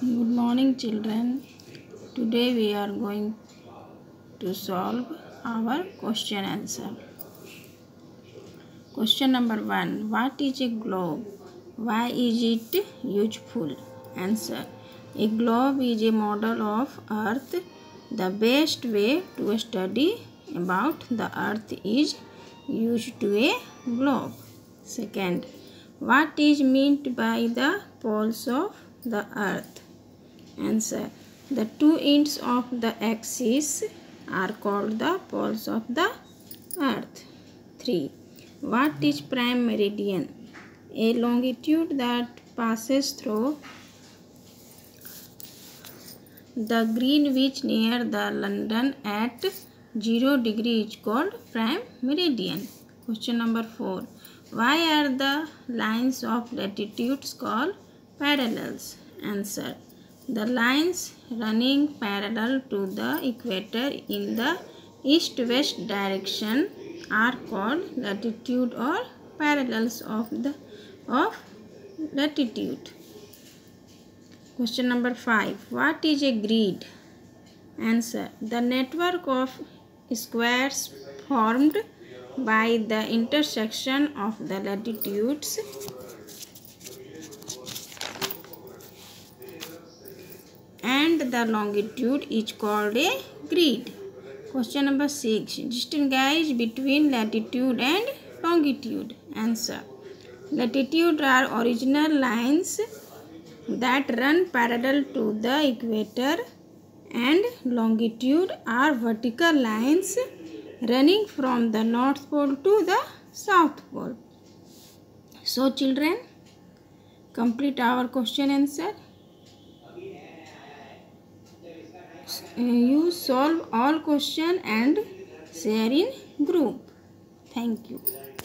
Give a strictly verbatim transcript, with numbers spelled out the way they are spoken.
Good morning, children. Today we are going to solve our question answer. Question number one. What is a globe? Why is it useful? Answer. A globe is a model of Earth. The best way to study about the Earth is used to a globe. Second. What is meant by the poles of the Earth? Answer. The two ends of the axis are called the poles of the Earth. three. What is prime meridian? A longitude that passes through the Greenwich near the London at zero degree is called prime meridian. Question number four. Why are the lines of latitudes called parallels? Answer. The lines running parallel to the equator in the east-west direction are called latitude or parallels of the of latitude. Question number five. What is a grid? Answer. The network of squares formed by the intersection of the latitudes and the longitude is called a grid. Question number six. Distinguish between latitude and longitude. Answer. Latitude are original lines that run parallel to the equator, and longitude are vertical lines running from the north pole to the south pole. So children, complete our question answer. You solve all question and share in group. Thank you.